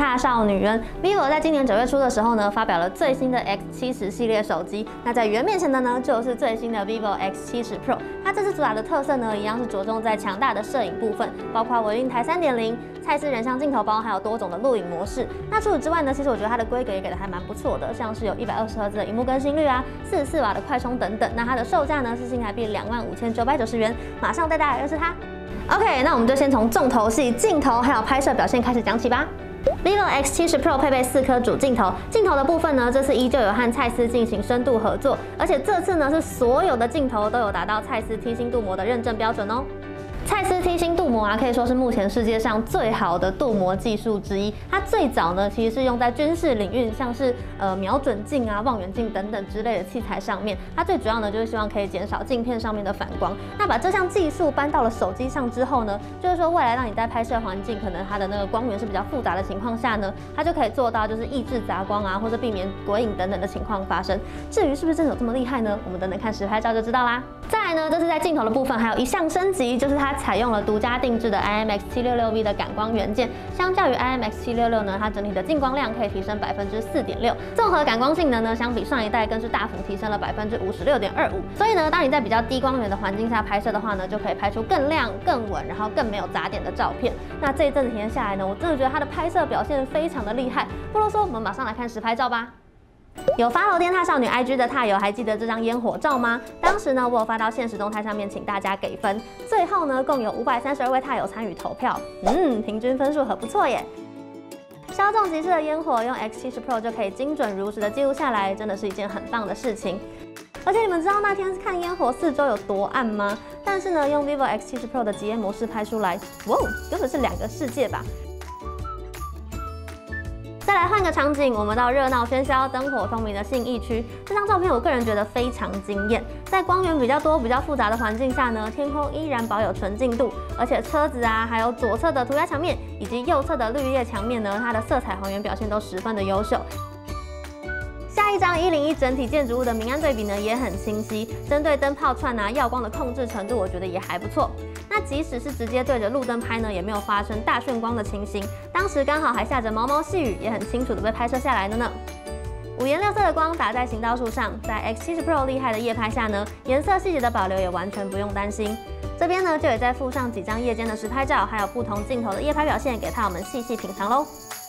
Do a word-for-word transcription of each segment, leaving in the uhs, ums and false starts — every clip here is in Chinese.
踏少女恩 ，vivo 在今年九月初的时候呢，发表了最新的 X 七十 系列手机。那在原面前的呢，就是最新的 vivo X 七十 Pro。它这次主打的特色呢，一样是着重在强大的摄影部分，包括微云台 三点零、蔡司人像镜头包，还有多种的录影模式。那除此之外呢，其实我觉得它的规格也给的还蛮不错的，像是有一百二十赫兹的萤幕更新率啊，四十四瓦的快充等等。那它的售价呢是新台币两万五千九百九十元。马上带大家来认识它。OK， 那我们就先从重头戏镜头还有拍摄表现开始讲起吧。vivo X 七十 Pro 配备四颗主镜头，镜头的部分呢，这次依旧有和蔡司进行深度合作，而且这次呢是所有的镜头都有达到蔡司 T 星镀膜的认证标准哦。蔡司 T 星镀膜啊，可以说是目前世界上最好的镀膜技术之一。它最早呢，其实是用在军事领域，像是呃瞄准镜啊、望远镜等等之类的器材上面。它最主要呢，就是希望可以减少镜片上面的反光。那把这项技术搬到了手机上之后呢，就是说未来让你在拍摄环境，可能它的那个光源是比较复杂的情况下呢，它就可以做到就是抑制杂光啊，或者避免鬼影等等的情况发生。至于是不是真的有这么厉害呢？我们等等看实拍照就知道啦。再来呢，就是在镜头的部分还有一项升级，就是它采用了独家定制的 I M X 七六六 V 的感光元件，相较于 I M X 七六六呢，它整体的进光量可以提升百分之四点六，综合感光性能呢，相比上一代更是大幅提升了百分之五十六点二五。所以呢，当你在比较低光源的环境下拍摄的话呢，就可以拍出更亮、更稳，然后更没有杂点的照片。那这一阵子体验下来呢，我真的觉得它的拍摄表现非常的厉害。不啰嗦，我们马上来看实拍照吧。有follow电踏少女 I G 的踏友还记得这张烟火照吗？当时呢，我有发到限时动态上面，请大家给分。最后呢，共有五百三十二位踏友参与投票，嗯，平均分数很不错耶。稍纵即逝的烟火，用 X 七十 Pro 就可以精准如实的记录下来，真的是一件很棒的事情。而且你们知道那天看烟火四周有多暗吗？但是呢，用 vivo X 七十 Pro 的极夜模式拍出来，哇，根本是两个世界吧。再来换个场景，我们到热闹喧嚣、灯火通明的信义区。这张照片我个人觉得非常惊艳，在光源比较多、比较复杂的环境下呢，天空依然保有纯净度，而且车子啊，还有左侧的涂鸦墙面以及右侧的绿叶墙面呢，它的色彩还原表现都十分的优秀。下一张一零一整体建筑物的明暗对比呢也很清晰，针对灯泡串啊、耀光的控制程度，我觉得也还不错。那即使是直接对着路灯拍呢，也没有发生大眩光的情形。当时刚好还下着毛毛细雨，也很清楚的被拍摄下来了呢。五颜六色的光打在行道树上，在 X 七十 Pro 厉害的夜拍下呢，颜色细节的保留也完全不用担心。这边呢就也再附上几张夜间的实拍照，还有不同镜头的夜拍表现，给踏友们细细品尝喽。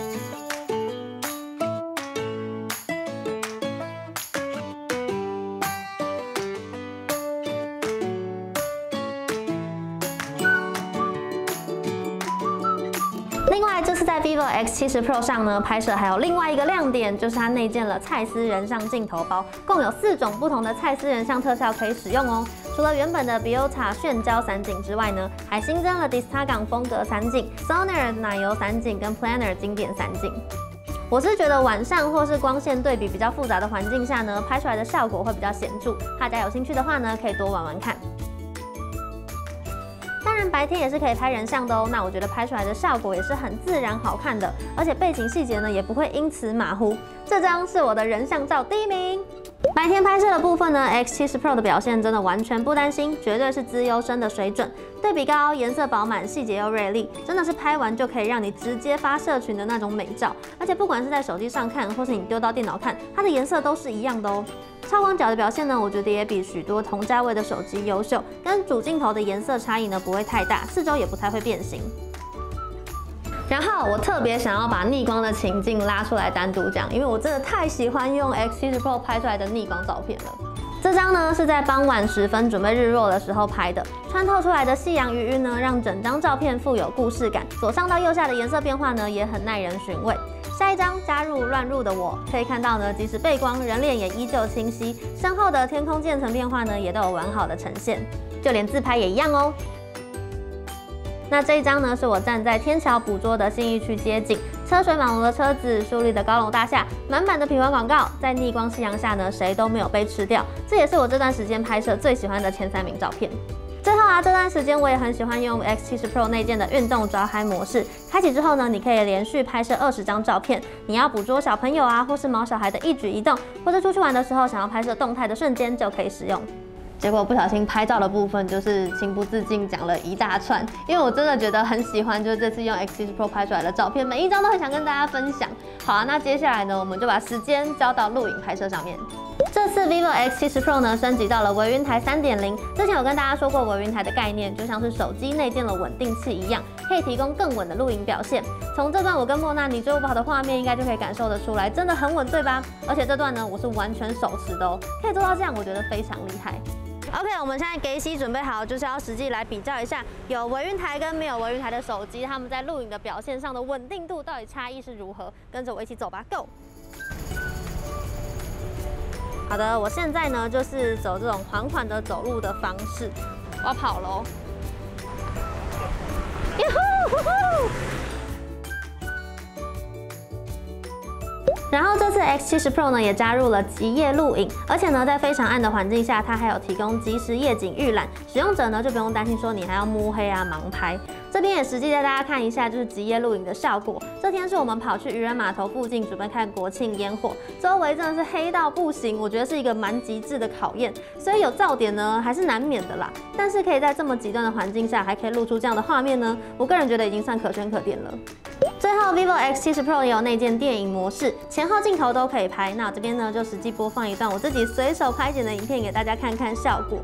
另外，这次在 vivo X 七十 Pro 上呢，拍摄还有另外一个亮点，就是它内建了蔡司人像镜头包，共有四种不同的蔡司人像特效可以使用哦。除了原本的 Biota 炫焦散景之外呢，还新增了 Distagon 风格散景、Sonner 奶油散景跟 Planner 经典散景。我是觉得晚上或是光线对比比较复杂的环境下呢，拍出来的效果会比较显著。大家有兴趣的话呢，可以多玩玩看。当然，白天也是可以拍人像的哦。那我觉得拍出来的效果也是很自然好看的，而且背景细节呢也不会因此马虎。这张是我的人像照第一名。白天拍摄的部分呢 ，X 七十 Pro 的表现真的完全不担心，绝对是资优生的水准。对比高，颜色饱满，细节又锐利，真的是拍完就可以让你直接发社群的那种美照。而且不管是在手机上看，或是你丢到电脑看，它的颜色都是一样的哦。超广角的表现呢，我觉得也比许多同价位的手机优秀，跟主镜头的颜色差异呢不会太大，四周也不太会变形。然后我特别想要把逆光的情境拉出来单独讲，因为我真的太喜欢用 X 七十 Pro 拍出来的逆光照片了。这张呢是在傍晚时分准备日落的时候拍的，穿透出来的夕阳余晕呢，让整张照片富有故事感。左上到右下的颜色变化呢，也很耐人寻味。下一张加入乱入的我，可以看到呢，即使背光，人脸也依旧清晰，身后的天空渐层变化呢，也都有完好的呈现，就连自拍也一样哦。那这一张呢，是我站在天桥捕捉的信义区街景，车水马龙的车子，竖立的高楼大厦，满满的品牌广告，在逆光夕阳下呢，谁都没有被吃掉。这也是我这段时间拍摄最喜欢的前三名照片。最后啊，这段时间我也很喜欢用 X 七十 Pro 内建的运动抓拍模式，开启之后呢，你可以连续拍摄二十张照片。你要捕捉小朋友啊，或是毛小孩的一举一动，或者出去玩的时候想要拍摄动态的瞬间，就可以使用。 结果不小心拍照的部分就是情不自禁讲了一大串，因为我真的觉得很喜欢，就是这次用 X 七十 Pro 拍出来的照片，每一张都很想跟大家分享。好啊，那接下来呢，我们就把时间交到录影拍摄上面。这次 vivo X 七十 Pro 呢升级到了微云台 三点零， 之前有跟大家说过微云台的概念，就像是手机内建了稳定器一样，可以提供更稳的录影表现。从这段我跟莫娜你追不跑的画面，应该就可以感受得出来，真的很稳，对吧？而且这段呢，我是完全手持的哦，可以做到这样，我觉得非常厉害。OK， 我们现在给洗准备好，就是要实际来比较一下有微云台跟没有微云台的手机，他们在录影的表现上的稳定度到底差异是如何？跟着我一起走吧 ，Go！ 好的，我现在呢就是走这种缓缓的走路的方式，我要跑喽！哟呼呼呼！然后这次 X 七十 Pro 呢也加入了极夜录影，而且呢在非常暗的环境下，它还有提供即时夜景预览，使用者呢就不用担心说你还要摸黑啊盲拍。这边也实际带大家看一下，就是极夜录影的效果。这天是我们跑去渔人码头附近准备看国庆烟火，周围真的是黑到不行，我觉得是一个蛮极致的考验，所以有噪点呢还是难免的啦。但是可以在这么极端的环境下，还可以录出这样的画面呢，我个人觉得已经算可圈可点了。最后 vivo X 七十 Pro 也有内建电影模式，前后镜头都可以拍。那我这边呢就实际播放一段我自己随手拍剪的影片给大家看看效果。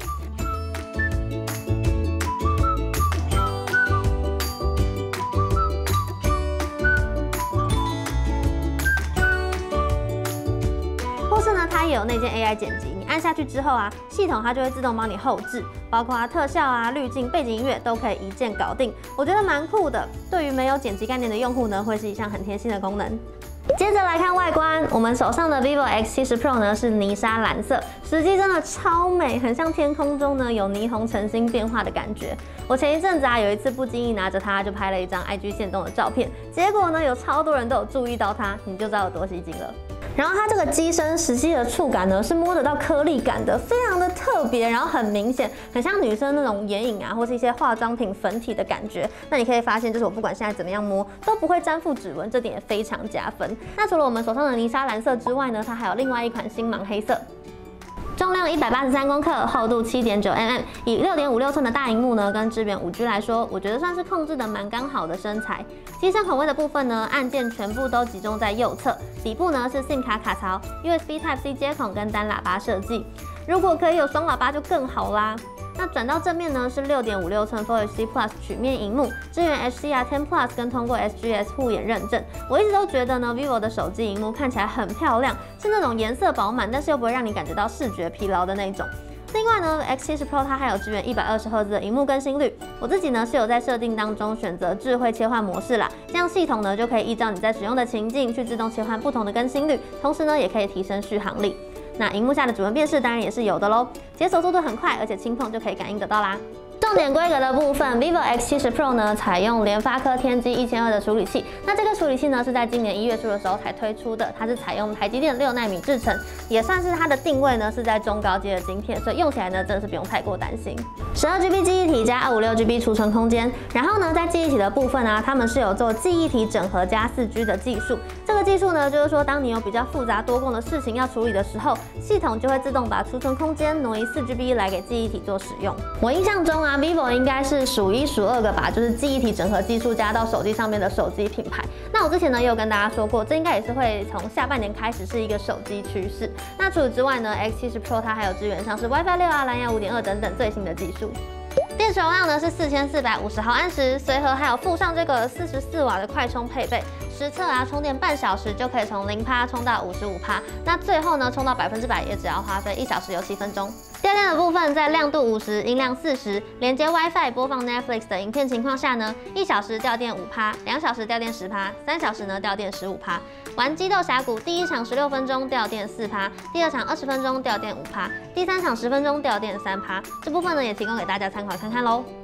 或是呢，它也有内建 A I 剪辑，你按下去之后啊，系统它就会自动帮你后置，包括啊特效啊、滤镜、背景音乐都可以一键搞定，我觉得蛮酷的。对于没有剪辑概念的用户呢，会是一项很贴心的功能。接着来看外观，我们手上的 vivo X 七十 Pro 呢是泥沙蓝色，实际真的超美，很像天空中呢有霓虹晨星变化的感觉。我前一阵子啊有一次不经意拿着它就拍了一张 I G 限动的照片，结果呢有超多人都有注意到它，你就知道有多吸睛了。然后它这个机身实际的触感呢是摸得到颗粒感的，非常的特别，然后很明显，很像女生那种眼影啊，或是一些化妆品粉体的感觉。那你可以发现，就是我不管现在怎么样摸，都不会沾附指纹，这点也非常加分。那除了我们手上的泥沙蓝色之外呢，它还有另外一款星芒黑色。重量一百八十三公克，厚度七点九 M M， 以六点五六寸的大萤幕呢，跟支援 五 G 来说，我觉得算是控制的蛮刚好的身材。机身孔位的部分呢，按键全部都集中在右侧，底部呢是 SIM 卡卡槽、U S B Type C 接孔跟单喇叭设计。如果可以有双喇叭就更好啦。那转到正面呢是六点五六寸 Full H D Plus 曲面萤幕，支援 H D R 十 Plus 跟通过 S G S 护眼认证。我一直都觉得呢 ，vivo 的手机萤幕看起来很漂亮，是那种颜色饱满，但是又不会让你感觉到视觉疲劳的那种。另外呢 ，X 七十 Pro 它还有支援一百二十赫兹的萤幕更新率。我自己呢是有在设定当中选择智慧切换模式啦，这样系统呢就可以依照你在使用的情境去自动切换不同的更新率，同时呢也可以提升续航力。那萤幕下的指纹辨识当然也是有的咯，解锁速度很快，而且轻碰就可以感应得到啦。重点规格的部分 ，vivo X 七十 Pro 呢采用联发科天玑一千二的处理器，那这个处理器呢是在今年一月初的时候才推出的，它是采用台积电六奈米制程，也算是它的定位呢是在中高阶的晶片，所以用起来呢真的是不用太过担心。十二 G B 记忆体加二百五十六 G B 储存空间，然后呢在记忆体的部分啊，他们是有做记忆体整合加 四 G 的技术。这个技术呢就是说，当你有比较复杂多工的事情要处理的时候，系统就会自动把储存空间挪移 四 G B 来给记忆体做使用。我印象中啊 ，vivo 应该是数一数二个把就是记忆体整合技术加到手机上面的手机品牌。那我之前呢也有跟大家说过，这应该也是会从下半年开始是一个手机趋势。那除此之外呢 ，X 七十 Pro 它还有支援像是 WiFi 六啊、蓝牙 五点二 等等最新的技术。电池容量呢是四千四百五十毫安时，随和还有附上这个四十四瓦的快充配备，实测啊充电半小时就可以从零趴充到五十五趴，那最后呢充到百分之百也只要花费一小时有七分钟。掉电的部分在亮度五十、音量四十，连接 WiFi 播放 Netflix 的影片情况下呢，一小时掉电五趴，两小时掉电十趴，三小时呢掉电十五趴。玩激斗峡谷第一场十六分钟掉电四趴，第二场二十分钟掉电五趴，第三场十分钟掉电三趴。这部分呢也提供给大家参考看看喽。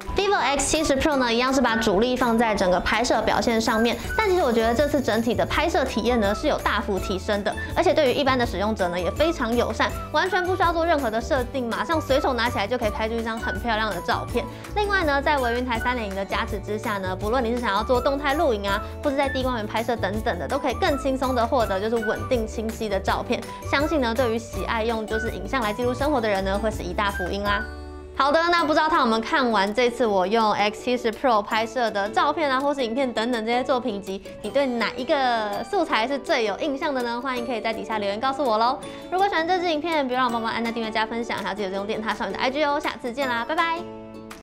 vivo X 七十 Pro 呢，一样是把主力放在整个拍摄表现上面，但其实我觉得这次整体的拍摄体验呢是有大幅提升的，而且对于一般的使用者呢也非常友善，完全不需要做任何的设定，马上随手拿起来就可以拍出一张很漂亮的照片。另外呢，在微云台三点零的加持之下呢，不论你是想要做动态录影啊，或是在低光源拍摄等等的，都可以更轻松的获得就是稳定清晰的照片。相信呢，对于喜爱用就是影像来记录生活的人呢，会是一大福音啦。好的，那不知道他有没有看完这次我用 X 七十 Pro 拍摄的照片啊，或是影片等等这些作品集，你对哪一个素材是最有印象的呢？欢迎可以在底下留言告诉我喽。如果喜欢这支影片，别忘了帮忙按赞、订阅、加分享，还要记得用电它上面的 I G 哦。下次见啦，拜拜。